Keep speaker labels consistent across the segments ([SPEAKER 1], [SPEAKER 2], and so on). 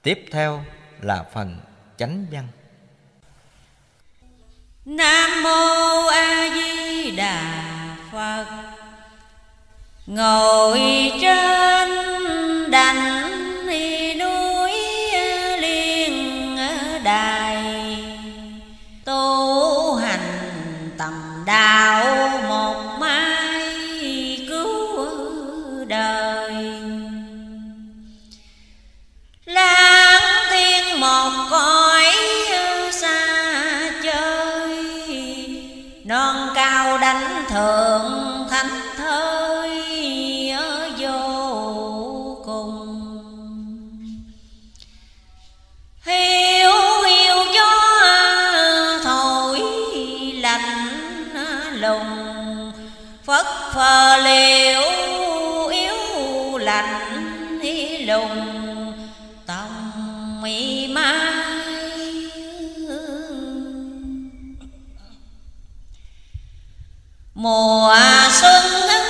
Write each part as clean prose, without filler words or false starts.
[SPEAKER 1] Tiếp theo là phần chánh văn.
[SPEAKER 2] Nam mô A Di Đà Phật. Ngồi trên đảnh núi Liên Đài, tu hành tầm đạo một mai cứu đời. Lang thiên một cõi xa chơi, non cao đánh thượng thánh thơi vô cùng. Hiu hiu gió thổi lạnh lùng, phất phơ liễu yếu lạnh lùng. Tòng mị mai mùa xuân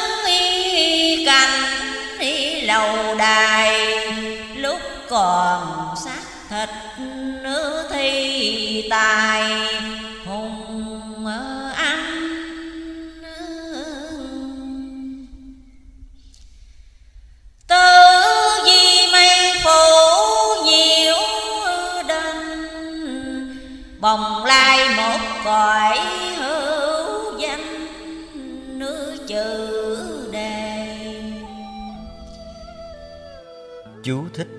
[SPEAKER 2] cành lầu đài, lúc còn xác thịt nữ thi tài hùng ăn. Tư di mây phủ nhiễu đinh, bồng lai một cõi hữu danh nữ chữ đề.
[SPEAKER 1] Chú thích: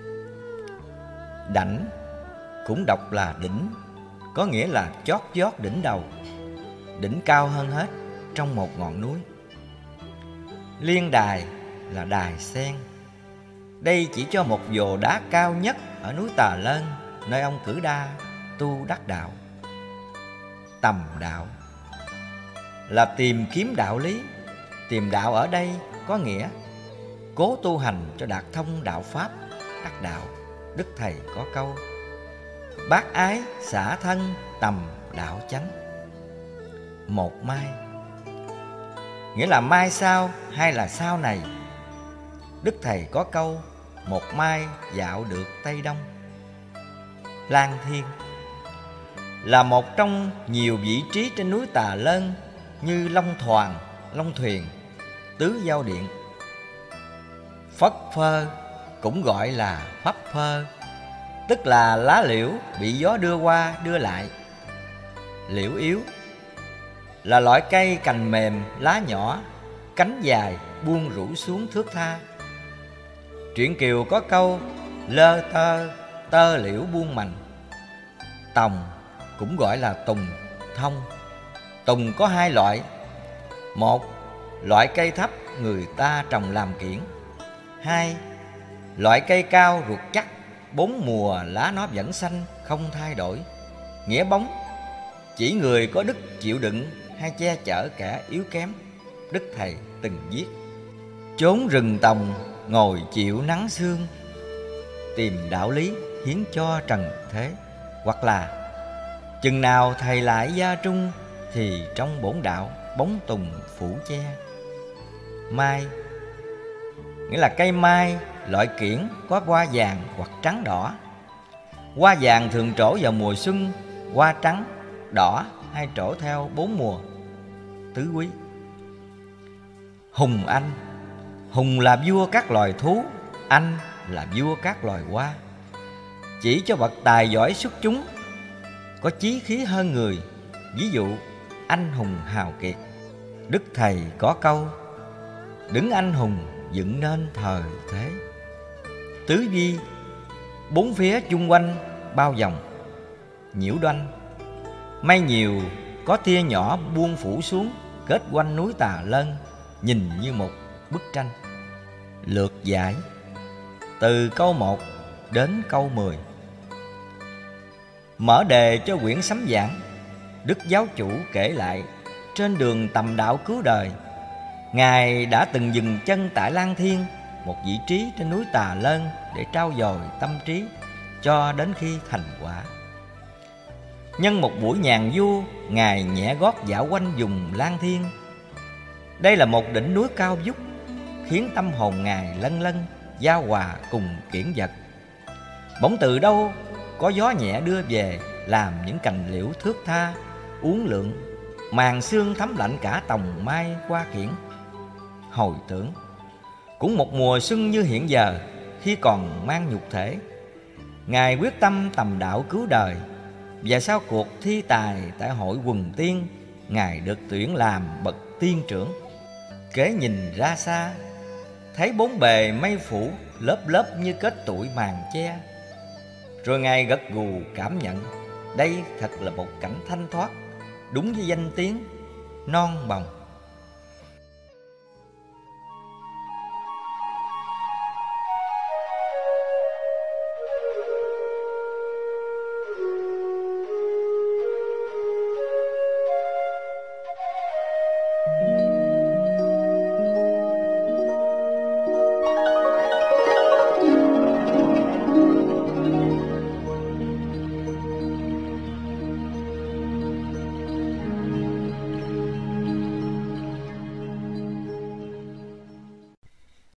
[SPEAKER 1] đảnh cũng đọc là đỉnh, có nghĩa là chót vót đỉnh đầu, đỉnh cao hơn hết trong một ngọn núi. Liên đài là đài sen. Đây chỉ cho một vồ đá cao nhất ở núi Tà Lơn, nơi ông Cử Đa tu đắc đạo. Tầm đạo là tìm kiếm đạo lý. Tìm đạo ở đây có nghĩa cố tu hành cho đạt thông đạo pháp, đắc đạo. Đức Thầy có câu: bác ái xả thân tầm đạo chánh. Một mai nghĩa là mai sau hay là sau này. Đức Thầy có câu: một mai dạo được Tây Đông. Lang thiên là một trong nhiều vị trí trên núi Tà Lơn như Long Thoàn, Long Thuyền, Tứ Giao Điện. Phất phơ cũng gọi là phấp phơ, tức là lá liễu bị gió đưa qua đưa lại. Liễu yếu là loại cây cành mềm, lá nhỏ, cánh dài buông rủ xuống thướt tha. Truyện Kiều có câu: lơ tơ, tơ liễu buông mành. Tòng cũng gọi là tùng, thông. Tùng có hai loại: một, loại cây thấp người ta trồng làm kiển. Hai, loại cây cao ruột chắc, bốn mùa lá nó vẫn xanh không thay đổi. Nghĩa bóng chỉ người có đức chịu đựng hay che chở kẻ yếu kém. Đức Thầy từng viết: chốn rừng tòng ngồi chịu nắng sương, tìm đạo lý hiến cho trần thế. Hoặc là chừng nào thầy lại gia trung, thì trong bổn đạo bóng tùng phủ che. Mai nghĩa là cây mai, loại kiển có hoa vàng hoặc trắng đỏ. Hoa vàng thường trổ vào mùa xuân, hoa trắng, đỏ hay trổ theo bốn mùa. Tứ quý. Hùng anh. Hùng là vua các loài thú, anh là vua các loài hoa, chỉ cho bậc tài giỏi xuất chúng, có chí khí hơn người. Ví dụ anh hùng hào kiệt. Đức Thầy có câu: đứng anh hùng dựng nên thời thế. Tứ vi. Bốn phía chung quanh bao vòng. Nhiễu đoanh. Mây nhiều có tia nhỏ buông phủ xuống, kết quanh núi Tà Lơn, nhìn như một bức tranh. Lược giải. Từ câu 1 đến câu 10. Mở đề cho quyển sấm giảng, Đức Giáo Chủ kể lại trên đường tầm đạo cứu đời, Ngài đã từng dừng chân tại Lang Thiên, một vị trí trên núi Tà Lơn, để trau dồi tâm trí cho đến khi thành quả. Nhân một buổi nhàn du, Ngài nhẹ gót dạo quanh vùng Lang Thiên. Đây là một đỉnh núi cao vút, khiến tâm hồn Ngài lân lân giao hòa cùng kiển vật. Bỗng từ đâu có gió nhẹ đưa về, làm những cành liễu thướt tha, uốn lượn, màn sương thấm lạnh cả tòng mai hoa kiển. Hồi tưởng, cũng một mùa xuân như hiện giờ, khi còn mang nhục thể, Ngài quyết tâm tầm đạo cứu đời. Và sau cuộc thi tài tại hội quần tiên, Ngài được tuyển làm bậc tiên trưởng. Kế nhìn ra xa, thấy bốn bề mây phủ, lớp lớp như kết tụi màn che. Rồi Ngài gật gù cảm nhận, đây thật là một cảnh thanh thoát, đúng với danh tiếng non bồng.